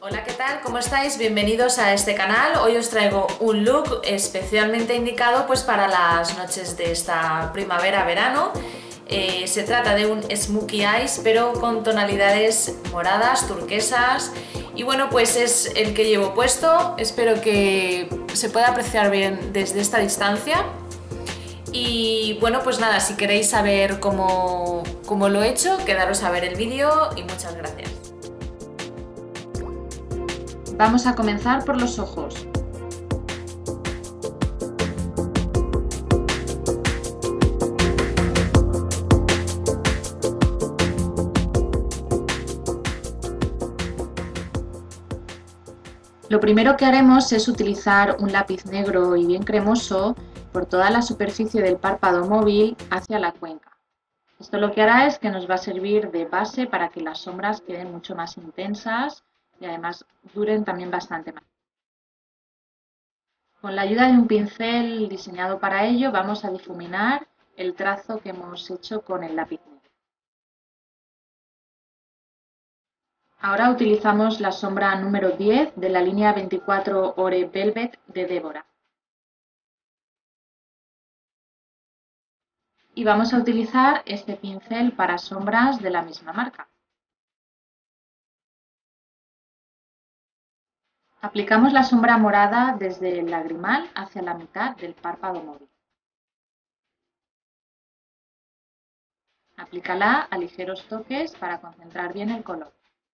Hola, ¿qué tal? ¿Cómo estáis? Bienvenidos a este canal. Hoy os traigo un look especialmente indicado pues para las noches de esta primavera-verano. Se trata de un smokey eyes, pero con tonalidades moradas, turquesas. Y bueno, pues es el que llevo puesto. Espero que se pueda apreciar bien desde esta distancia. Y bueno, pues nada, si queréis saber cómo lo he hecho, quedaros a ver el vídeo y muchas gracias. Vamos a comenzar por los ojos. Lo primero que haremos es utilizar un lápiz negro y bien cremoso por toda la superficie del párpado móvil hacia la cuenca. Esto lo que hará es que nos va a servir de base para que las sombras queden mucho más intensas y además duren también bastante más. Con la ayuda de un pincel diseñado para ello vamos a difuminar el trazo que hemos hecho con el lápiz negro. Ahora utilizamos la sombra número 10 de la línea 24 Ore Velvet de Deborah. Y vamos a utilizar este pincel para sombras de la misma marca. Aplicamos la sombra morada desde el lagrimal hacia la mitad del párpado móvil. Aplícala a ligeros toques para concentrar bien el color.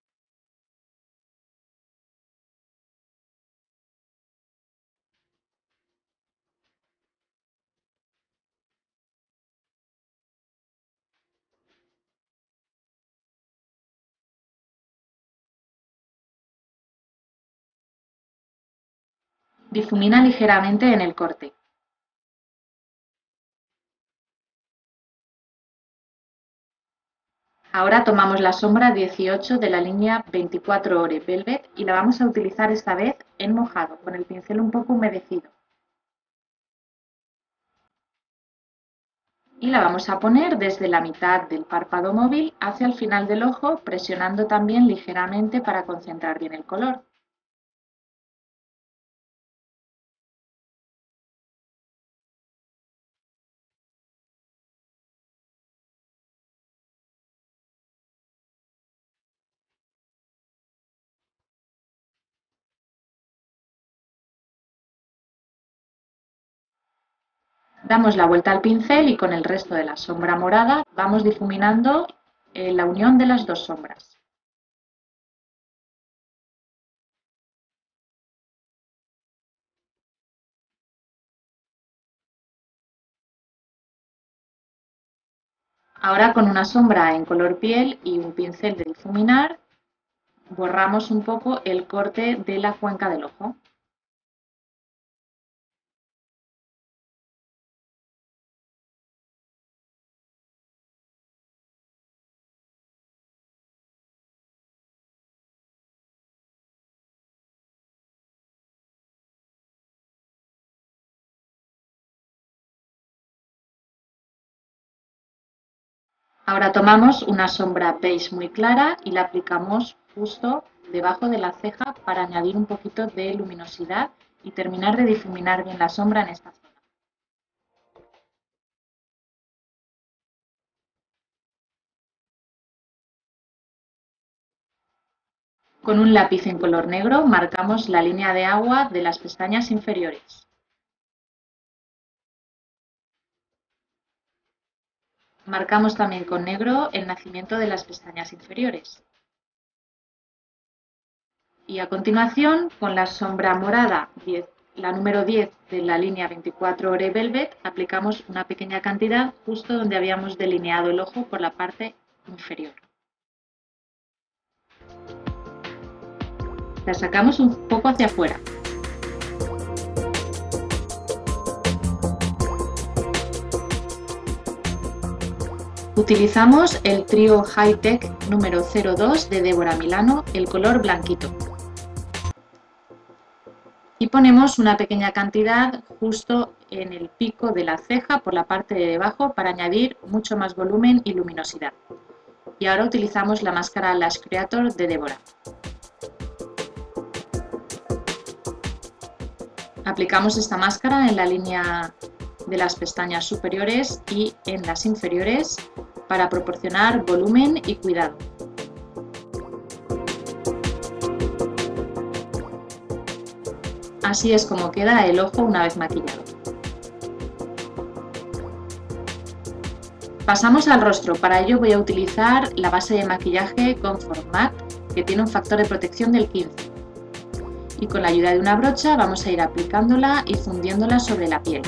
Difumina ligeramente en el corte. Ahora tomamos la sombra 18 de la línea 24 Ore Velvet y la vamos a utilizar esta vez en mojado, con el pincel un poco humedecido. Y la vamos a poner desde la mitad del párpado móvil hacia el final del ojo, presionando también ligeramente para concentrar bien el color. Damos la vuelta al pincel y con el resto de la sombra morada vamos difuminando la unión de las dos sombras. Ahora con una sombra en color piel y un pincel de difuminar, borramos un poco el corte de la cuenca del ojo. Ahora tomamos una sombra beige muy clara y la aplicamos justo debajo de la ceja para añadir un poquito de luminosidad y terminar de difuminar bien la sombra en esta zona. Con un lápiz en color negro marcamos la línea de agua de las pestañas inferiores. Marcamos también con negro el nacimiento de las pestañas inferiores. Y a continuación, con la sombra morada, la número 10 de la línea 24 Ore Velvet, aplicamos una pequeña cantidad justo donde habíamos delineado el ojo por la parte inferior. La sacamos un poco hacia afuera. Utilizamos el trío High Tech número 02 de Deborah Milano, el color blanquito. Y ponemos una pequeña cantidad justo en el pico de la ceja por la parte de debajo para añadir mucho más volumen y luminosidad. Y ahora utilizamos la máscara Lash Creator de Deborah. Aplicamos esta máscara en la línea de las pestañas superiores y en las inferiores para proporcionar volumen y cuidado. Así es como queda el ojo una vez maquillado. Pasamos al rostro. Para ello voy a utilizar la base de maquillaje Comfort Matte, que tiene un factor de protección del 15. Y con la ayuda de una brocha vamos a ir aplicándola y fundiéndola sobre la piel.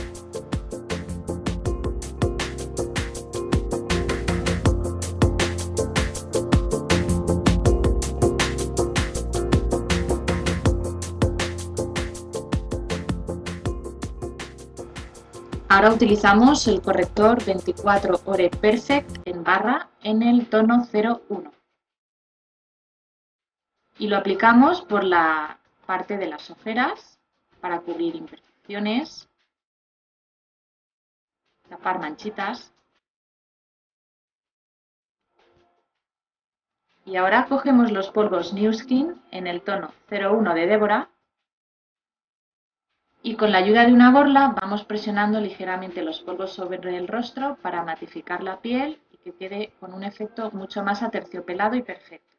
Ahora utilizamos el corrector 24 Hour Perfect en barra en el tono 01 y lo aplicamos por la parte de las ojeras para cubrir imperfecciones, tapar manchitas. Y ahora cogemos los polvos New Skin en el tono 01 de Deborah y con la ayuda de una borla vamos presionando ligeramente los polvos sobre el rostro para matificar la piel y que quede con un efecto mucho más aterciopelado y perfecto.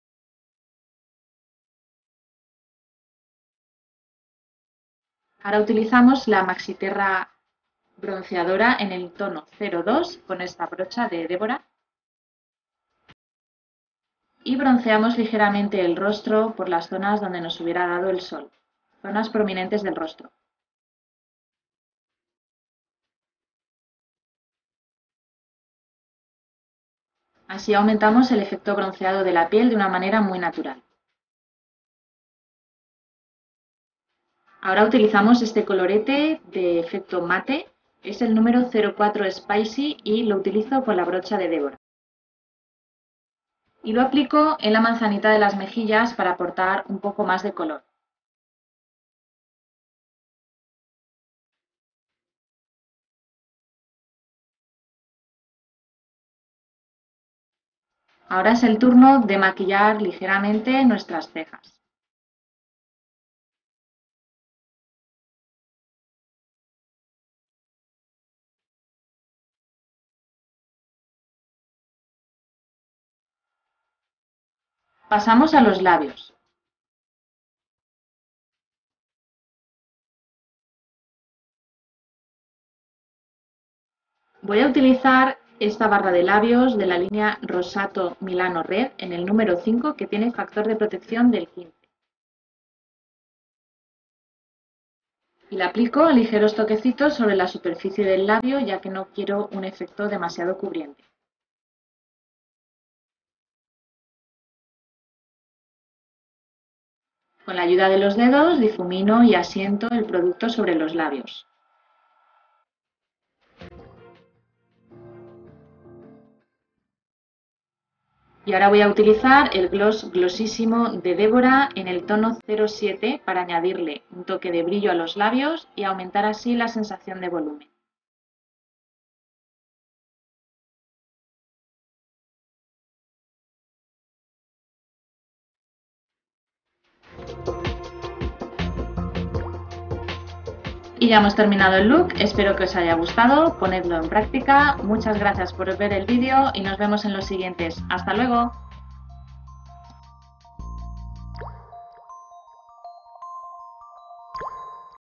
Ahora utilizamos la Maxi Terra bronceadora en el tono 02 con esta brocha de Deborah y bronceamos ligeramente el rostro por las zonas donde nos hubiera dado el sol, zonas prominentes del rostro. Así aumentamos el efecto bronceado de la piel de una manera muy natural. Ahora utilizamos este colorete de efecto mate, es el número 04 Spicy y lo utilizo con la brocha de Deborah. Y lo aplico en la manzanita de las mejillas para aportar un poco más de color. Ahora es el turno de maquillar ligeramente nuestras cejas. Pasamos a los labios. Voy a utilizar esta barra de labios de la línea Rosato Milano Red en el número 5 que tiene factor de protección del 15. Y la aplico a ligeros toquecitos sobre la superficie del labio ya que no quiero un efecto demasiado cubriente. Con la ayuda de los dedos difumino y asiento el producto sobre los labios. Y ahora voy a utilizar el gloss Glossísimo de Deborah en el tono 07 para añadirle un toque de brillo a los labios y aumentar así la sensación de volumen. Y ya hemos terminado el look, espero que os haya gustado, ponedlo en práctica, muchas gracias por ver el vídeo y nos vemos en los siguientes. ¡Hasta luego!